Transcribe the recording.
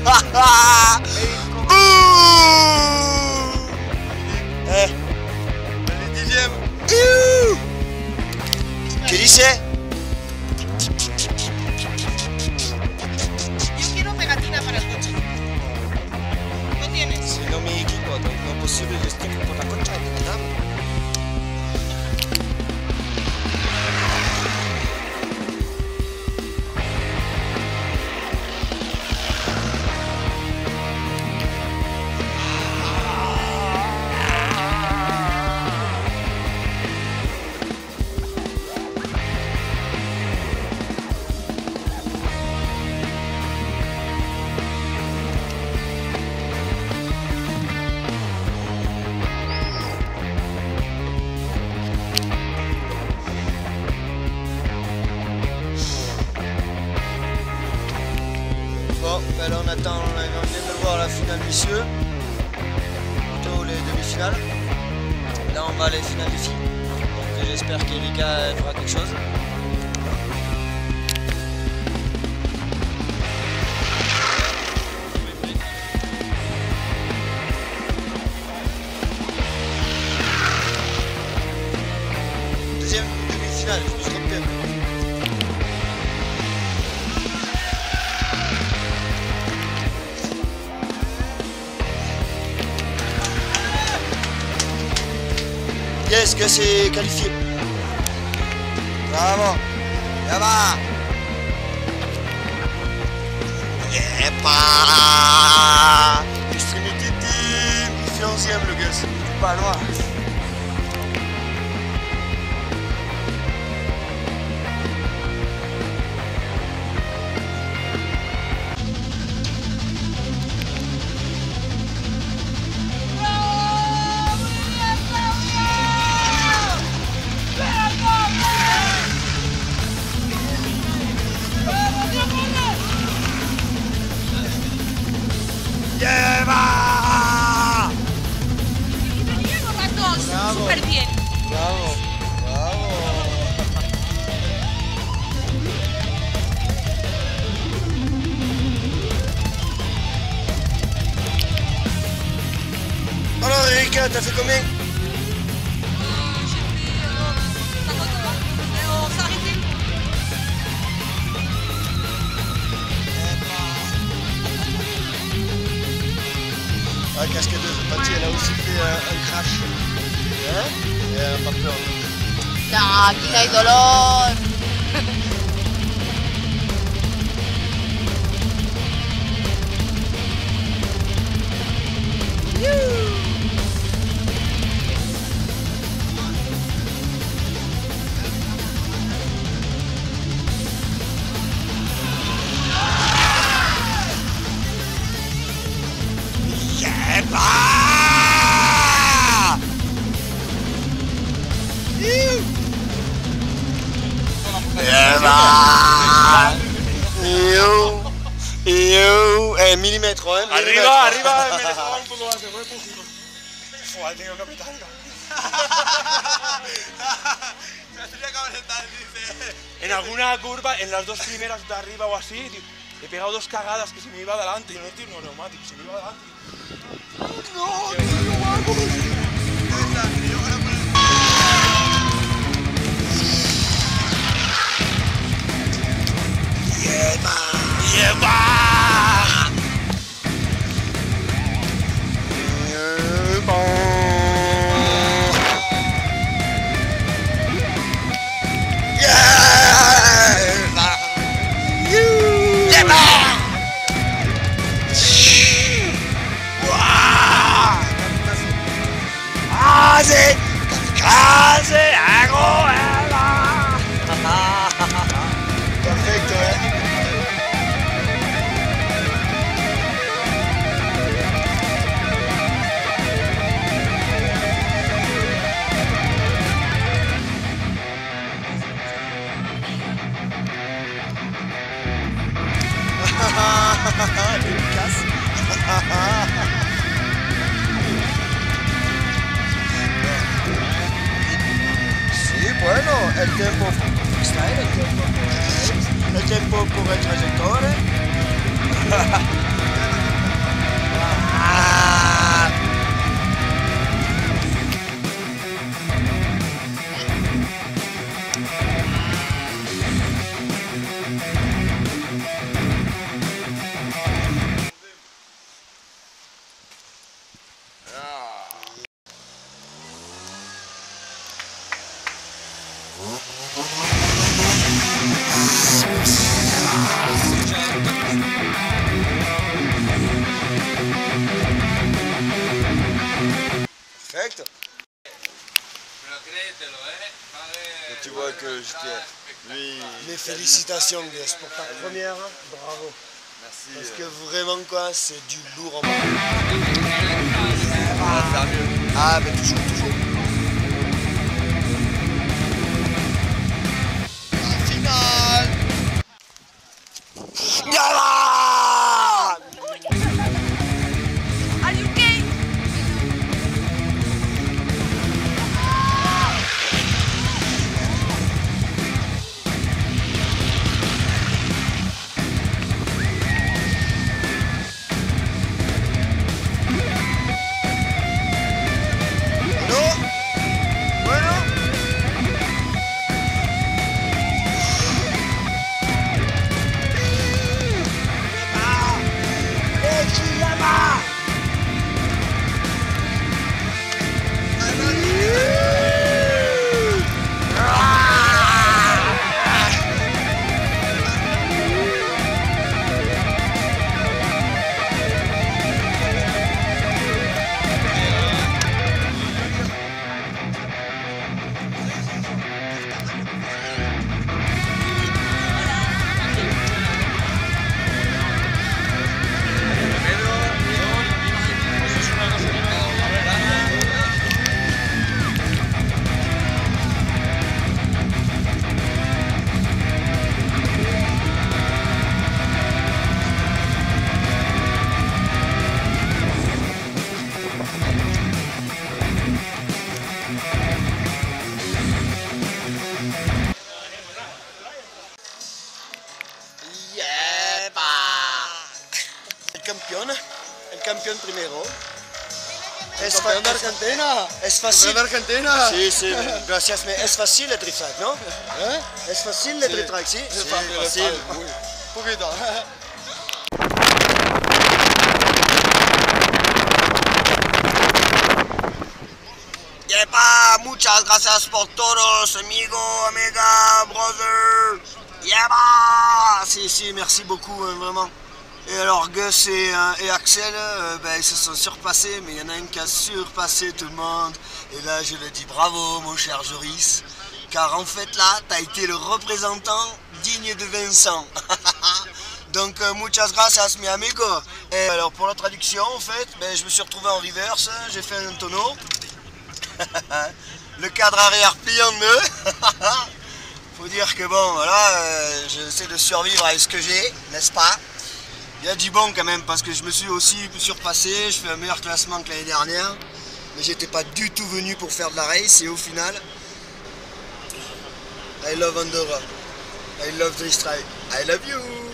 El dixième. ¿Qué dice? Yo quiero pegatina para el coche. ¿No tienes? Si no mi equipo, no es posible que esté por la concha de la dama. Bon, ben là on attend, on vient de voir la finale messieurs, plutôt les demi-finales. Là on va à les finales des filles, donc j'espère qu'Erika fera quelque chose. Deuxième demi-finale, je me suis trompé. Yes, que c'est qualifié. Bravo. Là-bas. Yepa. Extremity Team. Il fait 11ème le gars. C'est pas loin. ¡Lleva! Bravo. Súper bien. Bravo, bravo. Alors Erika, t'as fait combien? La cascadeuse de Patti, elle a aussi fait un crash. Hein? Et elle n'a pas peur. No, aquí no hay dolor. Milímetro, ¿eh? Arriba, arriba, me dejaba un poco más de hueco. Joder, tengo que apretarla. En alguna curva, en las dos primeras de arriba o así, tío, he pegado dos cagadas que se me iba adelante y no tiro neumático, se me iba adelante. ¡No, tío, vamos! ¡Lleva! ¡Lleva! ¡Casi! ¡Hago! Perfecto, ¿eh? Sí, bueno, el tiempo freestyle, el tiempo por el trayectoria. Perfecto. Et tu vois que j'étais... Lui... Les félicitations Gus pour ta première, bravo. Merci. Parce que vraiment quoi, c'est du lourd en bas. On va faire mieux. Ah mais toujours, toujours. La finale. Yalla! Are you okay? El campeón primero. Es campeón de Argentina. Es fácil. Campeón de Argentina. Sí, sí, gracias. Mais es fácil el trick track, ¿no? ¿Eh? Es fácil el trick track, ¿sí? Sí, fácil. Un poquito. Yepa, muchas gracias por todos, amigo, amiga, brother. Yepa. Si, merci beaucoup, vraiment. Et alors Gus et Axel, ils se sont surpassés, mais il y en a un qui a surpassé tout le monde. Et là, je le dis bravo, mon cher Joris. Car en fait, là, tu as été le représentant digne de Vincent. Donc, muchas gracias, mi amigo. Et alors, pour la traduction, en fait, je me suis retrouvé en reverse, j'ai fait un tonneau. Le cadre arrière plié en deux. Faut dire que bon, voilà, j'essaie de survivre avec ce que j'ai, n'est-ce pas? Il y a du bon quand même, parce que je me suis aussi surpassé, je fais un meilleur classement que l'année dernière. Mais j'étais pas du tout venu pour faire de la race, et au final, I love Andorra. I love the strike. I love you.